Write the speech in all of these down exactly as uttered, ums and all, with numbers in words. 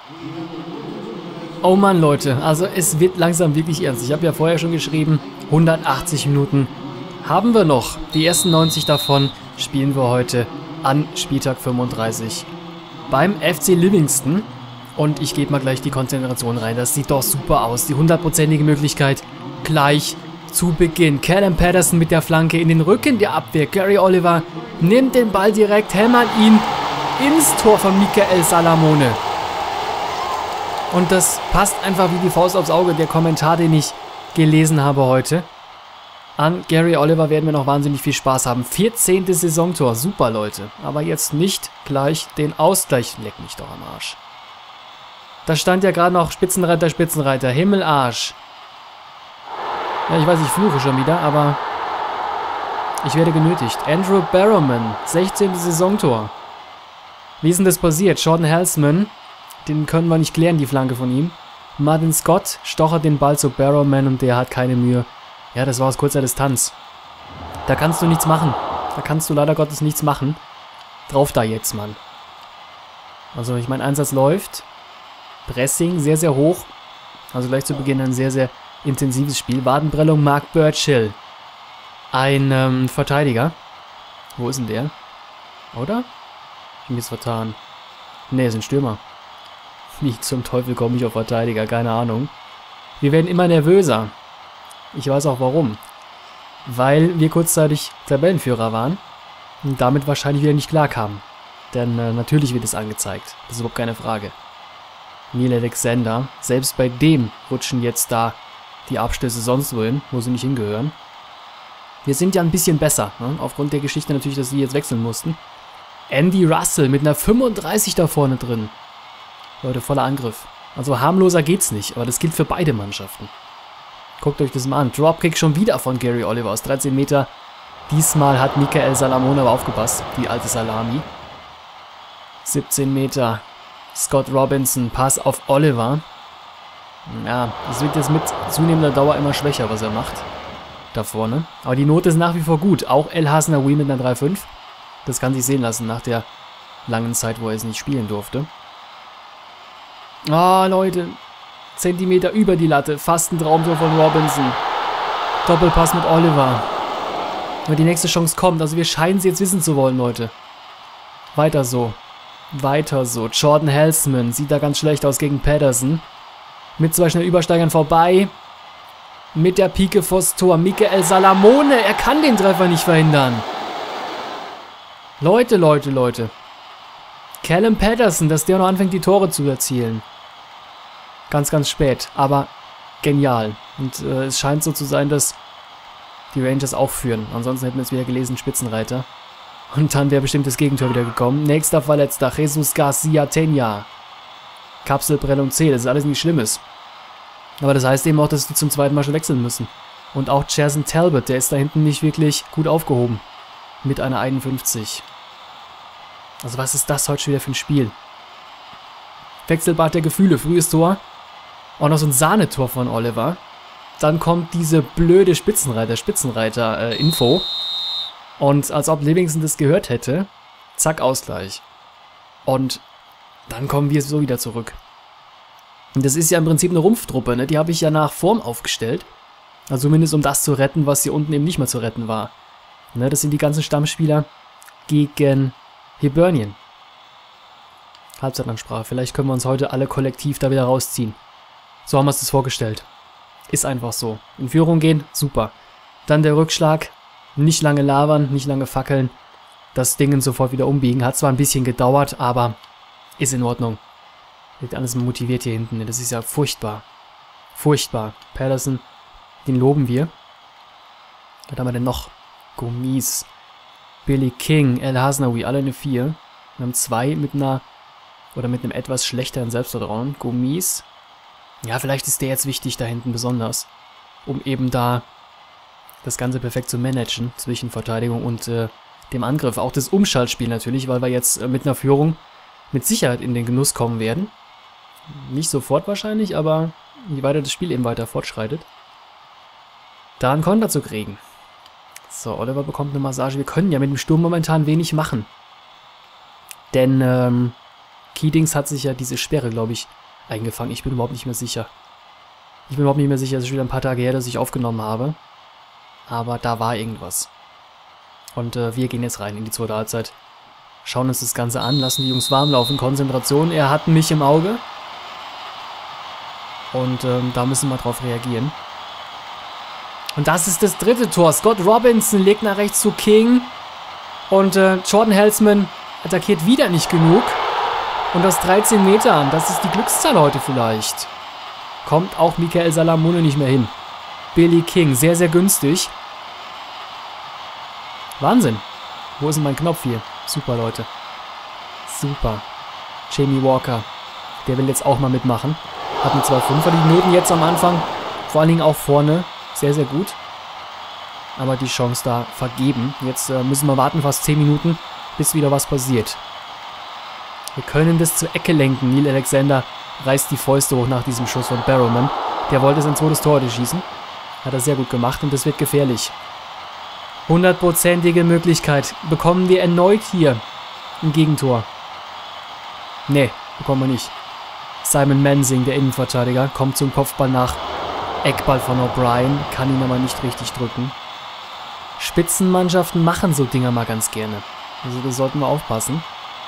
Oh Mann, Leute, also es wird langsam wirklich ernst. Ich habe ja vorher schon geschrieben, hundertachtzig Minuten haben wir noch. Die ersten neunzig davon spielen wir heute an Spieltag fünfunddreißig beim F C Livingston. Und ich gebe mal gleich die Konzentration rein. Das sieht doch super aus. Die hundertprozentige Möglichkeit gleich zu Beginn. Callum Patterson mit der Flanke in den Rücken der Abwehr. Gary Oliver nimmt den Ball direkt, hämmert ihn ins Tor von Michael Salamone. Und das passt einfach wie die Faust aufs Auge, der Kommentar, den ich gelesen habe heute. An Gary Oliver werden wir noch wahnsinnig viel Spaß haben. vierzehntes Saisontor, super Leute. Aber jetzt nicht gleich den Ausgleich. Leck mich doch am Arsch. Da stand ja gerade noch Spitzenreiter, Spitzenreiter, Himmelarsch. Ja, ich weiß, ich fluche schon wieder, aber ich werde genötigt. Andrew Barrowman, sechzehntes Saisontor. Wie ist denn das passiert? Jordan Halsman, den können wir nicht klären, die Flanke von ihm. Martin Scott stochert den Ball zu Barrowman und der hat keine Mühe. Ja, das war aus kurzer Distanz. Da kannst du nichts machen. Da kannst du leider Gottes nichts machen. Drauf da jetzt, Mann. Also, ich mein Einsatz läuft. Pressing sehr, sehr hoch. Also gleich zu Beginn ein sehr, sehr intensives Spiel. Wadenprellung, Mark Burchill. Ein ähm, Verteidiger. Wo ist denn der? Oder? Ich bin jetzt vertan. Ne, ist ein Stürmer. Wie zum Teufel komme ich auf Verteidiger? Keine Ahnung. Wir werden immer nervöser. Ich weiß auch warum. Weil wir kurzzeitig Tabellenführer waren und damit wahrscheinlich wieder nicht klarkamen. Denn äh, natürlich wird es angezeigt. Das ist überhaupt keine Frage. Neil Alexander, selbst bei dem rutschen jetzt da die Abstöße sonst wohin, wo sie nicht hingehören. Wir sind ja ein bisschen besser, ne? Aufgrund der Geschichte natürlich, dass sie jetzt wechseln mussten. Andy Russell mit einer fünfunddreißig da vorne drin. Leute, voller Angriff. Also harmloser geht's nicht, aber das gilt für beide Mannschaften. Guckt euch das mal an. Dropkick schon wieder von Gary Oliver aus dreizehn Meter. Diesmal hat Michael Salamone aber aufgepasst, die alte Salami. siebzehn Meter. Scott Robinson, Pass auf Oliver. Ja, es wird jetzt mit zunehmender Dauer immer schwächer, was er macht. Da vorne. Aber die Note ist nach wie vor gut. Auch El Hasnaoui mit einer drei fünf. Das kann sich sehen lassen nach der langen Zeit, wo er es nicht spielen durfte. Ah, oh, Leute. Zentimeter über die Latte. Fast ein Traumtor von Robinson. Doppelpass mit Oliver. Aber die nächste Chance kommt. Also wir scheinen sie jetzt wissen zu wollen, Leute. Weiter so. Weiter so. Jordan Halsman sieht da ganz schlecht aus gegen Patterson. Mit zwei schnell Übersteigern vorbei. Mit der Pike vors Tor. Michael Salamone. Er kann den Treffer nicht verhindern. Leute, Leute, Leute. Callum Patterson, dass der noch anfängt, die Tore zu erzielen. Ganz, ganz spät. Aber genial. Und äh, es scheint so zu sein, dass die Rangers auch führen. Ansonsten hätten wir es wieder gelesen, Spitzenreiter. Und dann wäre bestimmt das Gegentor wieder gekommen. Nächster Verletzter, Jesus Garcia Tenya. Kapselprellung C, das ist alles nichts Schlimmes. Aber das heißt eben auch, dass die zum zweiten Mal schon wechseln müssen. Und auch Jason Talbot, der ist da hinten nicht wirklich gut aufgehoben. Mit einer einundfünfzig. Also was ist das heute schon wieder für ein Spiel? Wechselbad der Gefühle, frühes Tor. Auch noch so ein Sahnetor von Oliver. Dann kommt diese blöde Spitzenreiter, Spitzenreiter-Info. Und als ob Livingston das gehört hätte, zack, Ausgleich. Und dann kommen wir so wieder zurück. Und das ist ja im Prinzip eine Rumpftruppe, ne? Die habe ich ja nach Form aufgestellt. Also zumindest um das zu retten, was hier unten eben nicht mehr zu retten war. Ne? Das sind die ganzen Stammspieler gegen Hibernian. Halbzeitansprache. Vielleicht können wir uns heute alle kollektiv da wieder rausziehen. So haben wir es das vorgestellt. Ist einfach so. In Führung gehen, super. Dann der Rückschlag. Nicht lange labern, nicht lange fackeln. Das Ding sofort wieder umbiegen. Hat zwar ein bisschen gedauert, aber ist in Ordnung. Wird alles motiviert hier hinten. Das ist ja furchtbar. Furchtbar. Patterson, den loben wir. Was haben wir denn noch? Gomis. Billy King, El Hasnaoui, alle eine vier. Wir haben zwei mit einer, oder mit einem etwas schlechteren Selbstvertrauen. Gomis. Ja, vielleicht ist der jetzt wichtig da hinten besonders. Um eben da das Ganze perfekt zu managen zwischen Verteidigung und äh, dem Angriff. Auch das Umschaltspiel natürlich, weil wir jetzt äh, mit einer Führung mit Sicherheit in den Genuss kommen werden. Nicht sofort wahrscheinlich, aber je weiter das Spiel eben weiter fortschreitet, da einen Konter zu kriegen. So, Oliver bekommt eine Massage. Wir können ja mit dem Sturm momentan wenig machen. Denn ähm, Keatings hat sich ja diese Sperre, glaube ich, eingefangen. Ich bin überhaupt nicht mehr sicher. Ich bin überhaupt nicht mehr sicher, es ist wieder ein paar Tage her, dass ich aufgenommen habe. Aber da war irgendwas. Und äh, wir gehen jetzt rein in die zweite Halbzeit. Schauen uns das Ganze an, lassen die Jungs warm laufen. Konzentration, er hat mich im Auge. Und ähm, da müssen wir drauf reagieren. Und das ist das dritte Tor. Scott Robinson legt nach rechts zu King. Und äh, Jordan Helsman attackiert wieder nicht genug. Und aus dreizehn Metern, das ist die Glückszahl heute vielleicht. Kommt auch Michael Salamone nicht mehr hin. Billy King, sehr, sehr günstig. Wahnsinn. Wo ist denn mein Knopf hier? Super, Leute. Super. Jamie Walker. Der will jetzt auch mal mitmachen. Hat eine zwei Fünfer. Die Noten jetzt am Anfang. Vor allen Dingen auch vorne. Sehr, sehr gut. Aber die Chance da vergeben. Jetzt äh, müssen wir warten, fast zehn Minuten, bis wieder was passiert. Wir können das zur Ecke lenken. Neil Alexander reißt die Fäuste hoch nach diesem Schuss von Barrowman. Der wollte sein zweites Tor heute schießen. Hat er sehr gut gemacht und das wird gefährlich. Hundertprozentige Möglichkeit. Bekommen wir erneut hier ein Gegentor? Nee, bekommen wir nicht. Simon Mensing, der Innenverteidiger, kommt zum Kopfball nach. Eckball von O'Brien, kann ihn aber nicht richtig drücken. Spitzenmannschaften machen so Dinger mal ganz gerne. Also da sollten wir aufpassen.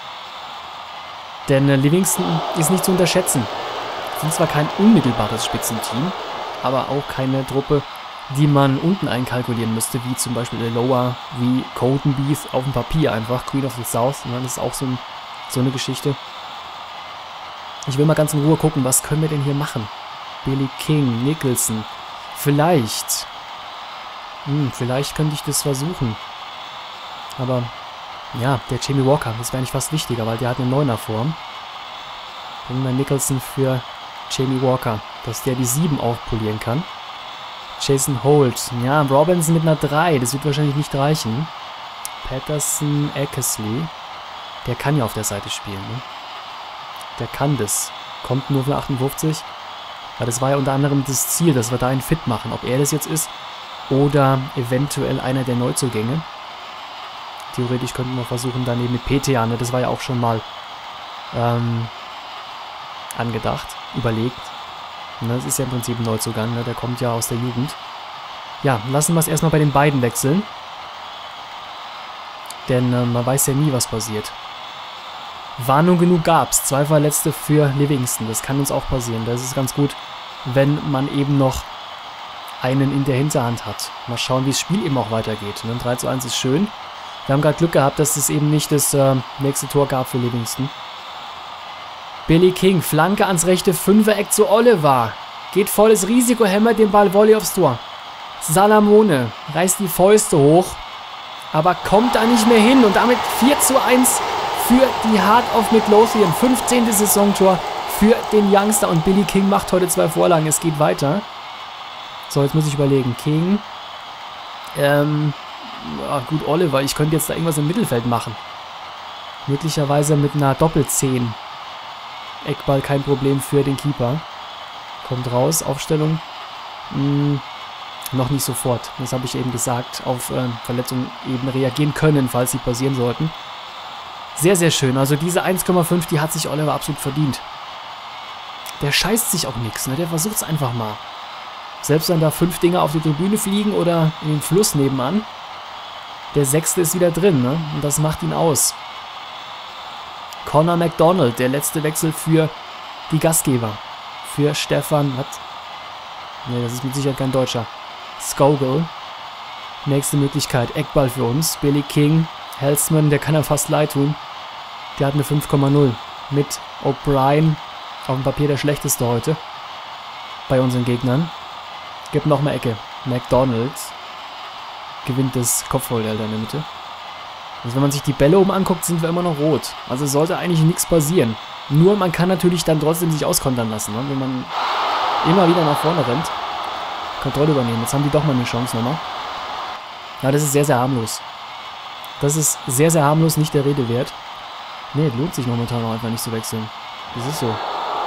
Denn äh, Livingston ist nicht zu unterschätzen. Sind zwar kein unmittelbares Spitzenteam, aber auch keine Truppe, die man unten einkalkulieren müsste, wie zum Beispiel Lower, wie Colton Beath auf dem Papier einfach. Queen of the South, und dann ist auch so, ein, so eine Geschichte. Ich will mal ganz in Ruhe gucken, was können wir denn hier machen? Billy King, Nicholson. Vielleicht. Hm, vielleicht könnte ich das versuchen. Aber, ja, der Jamie Walker, das wäre eigentlich fast wichtiger, weil der hat eine Neuner-Form. Bringen wir Nicholson für Jamie Walker, dass der die sieben aufpolieren kann. Jason Holt. Ja, Robinson mit einer drei. Das wird wahrscheinlich nicht reichen. Patterson, Eckersley. Der kann ja auf der Seite spielen, ne? Der kann das. Kommt nur für achtundfünfzig. Weil das war ja unter anderem das Ziel, dass wir da einen Fit machen. Ob er das jetzt ist oder eventuell einer der Neuzugänge. Theoretisch könnten wir versuchen, daneben mit P T A, ne? Das war ja auch schon mal ähm, angedacht, überlegt. Ne, das ist ja im Prinzip ein Neuzugang, ne? Der kommt ja aus der Jugend. Ja, lassen wir es erstmal bei den beiden wechseln. Denn äh, man weiß ja nie, was passiert. Warnung genug gab's. Zwei Verletzte für Livingston. Das kann uns auch passieren. Das ist ganz gut, wenn man eben noch einen in der Hinterhand hat. Mal schauen, wie das Spiel eben auch weitergeht. Ne? drei zu eins ist schön. Wir haben gerade Glück gehabt, dass es eben nicht das äh, nächste Tor gab für Livingston. Billy King, Flanke ans rechte Fünfereck zu Oliver. Geht volles Risiko, hämmert den Ball Volley aufs Tor. Salamone reißt die Fäuste hoch, aber kommt da nicht mehr hin. Und damit vier zu eins für die Heart of Midlothian. fünfzehntes Saisontor für den Youngster. Und Billy King macht heute zwei Vorlagen. Es geht weiter. So, jetzt muss ich überlegen. King. Ähm, ja, gut, Oliver. Ich könnte jetzt da irgendwas im Mittelfeld machen. Möglicherweise mit einer Doppelzehn. Eckball kein Problem für den Keeper. Kommt raus, Aufstellung. Hm, noch nicht sofort. Das habe ich eben gesagt. Auf äh, Verletzungen eben reagieren können, falls sie passieren sollten. Sehr, sehr schön. Also diese eins Komma fünf, die hat sich Oliver absolut verdient. Der scheißt sich auch nichts, ne? Der versucht es einfach mal. Selbst wenn da fünf Dinger auf die Tribüne fliegen oder in den Fluss nebenan. Der sechste ist wieder drin, ne? Und das macht ihn aus. Connor McDonald, der letzte Wechsel für die Gastgeber. Für Stefan, was? Ne, das ist mit Sicherheit kein Deutscher. Skogel. Nächste Möglichkeit, Eckball für uns. Billy King, Helsman, der kann ja fast leid tun. Der hat eine fünf Komma null. Mit O'Brien auf dem Papier der schlechteste heute. Bei unseren Gegnern. Gibt nochmal Ecke. McDonald gewinnt das Kopfballduell in der Mitte. Also wenn man sich die Bälle oben anguckt, sind wir immer noch rot. Also sollte eigentlich nichts passieren. Nur man kann natürlich dann trotzdem sich auskontern lassen, ne? Wenn man immer wieder nach vorne rennt. Kontrolle übernehmen. Jetzt haben die doch mal eine Chance nochmal. Ja, das ist sehr, sehr harmlos. Das ist sehr, sehr harmlos, nicht der Rede wert. Nee, lohnt sich momentan auch einfach nicht zu wechseln. Das ist so.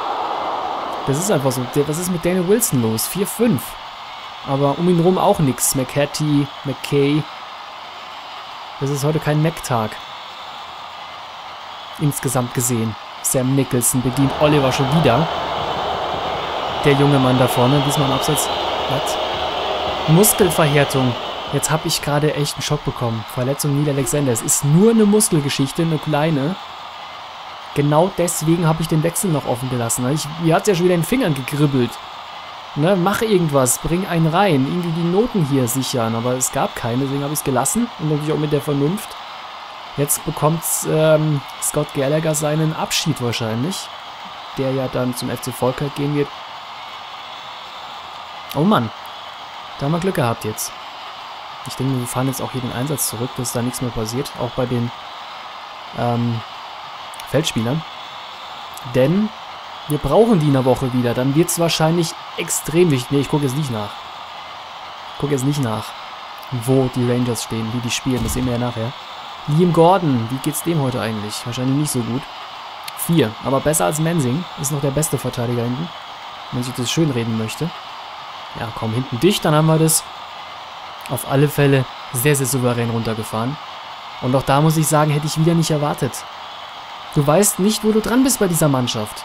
Das ist einfach so. Was ist mit Daniel Wilson los? vier fünf. Aber um ihn rum auch nichts. McCarthy, McKay. Das ist heute kein Mac-Tag. Insgesamt gesehen. Sam Nicholson bedient Oliver schon wieder. Der junge Mann da vorne, diesmal im Abseits. Was? Muskelverhärtung. Jetzt habe ich gerade echt einen Schock bekommen. Verletzung Neil Alexander. Es ist nur eine Muskelgeschichte, eine kleine. Genau deswegen habe ich den Wechsel noch offen gelassen. Ich, mir hat es ja schon wieder in den Fingern gegribbelt. Ne, mach irgendwas, bring einen rein, irgendwie die Noten hier sichern. Aber es gab keine, deswegen habe ich es gelassen. Und natürlich auch mit der Vernunft. Jetzt bekommt ähm, Scott Gallagher seinen Abschied wahrscheinlich. Der ja dann zum F C Falkirk gehen wird. Oh Mann, da haben wir Glück gehabt jetzt. Ich denke, wir fahren jetzt auch hier den Einsatz zurück, dass da nichts mehr passiert. Auch bei den ähm, Feldspielern. Denn wir brauchen die in der Woche wieder. Dann wird es wahrscheinlich extrem wichtig. Ne, ich gucke jetzt nicht nach. Ich gucke jetzt nicht nach, wo die Rangers stehen, wie die spielen. Das sehen wir ja nachher. Liam Gordon, wie geht's dem heute eigentlich? Wahrscheinlich nicht so gut. Vier, aber besser als Mensing. Ist noch der beste Verteidiger hinten. Wenn sich das schön reden möchte. Ja, komm, hinten dicht, dann haben wir das auf alle Fälle sehr, sehr souverän runtergefahren. Und auch da muss ich sagen, hätte ich wieder nicht erwartet. Du weißt nicht, wo du dran bist bei dieser Mannschaft.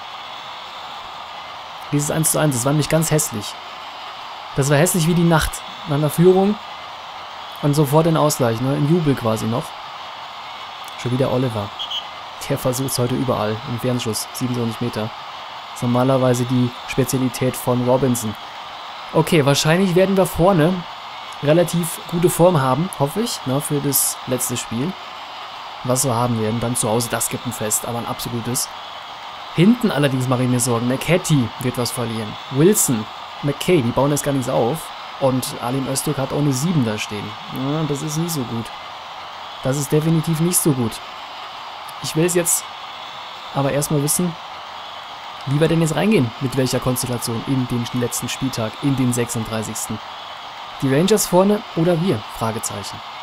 Dieses eins zu eins, das war nämlich ganz hässlich. Das war hässlich wie die Nacht. Nach einer Führung und sofort den Ausgleich, ne? Im Jubel quasi noch. Schon wieder Oliver. Der versucht es heute überall. Im Fernschuss, siebenundzwanzig Meter. Das ist normalerweise die Spezialität von Robinson. Okay, wahrscheinlich werden wir vorne relativ gute Form haben, hoffe ich, ne, für das letzte Spiel. Was wir haben werden. Dann zu Hause, das gibt ein Fest, aber ein absolutes. Hinten allerdings mache ich mir Sorgen. McHattie wird was verlieren. Wilson, McKay, die bauen jetzt gar nichts auf. Und Alim Öztürk hat auch eine sieben da stehen. Ja, das ist nicht so gut. Das ist definitiv nicht so gut. Ich will es jetzt aber erstmal wissen, wie wir denn jetzt reingehen, mit welcher Konstellation in den letzten Spieltag, in den sechsunddreißigsten Die Rangers vorne oder wir? Fragezeichen.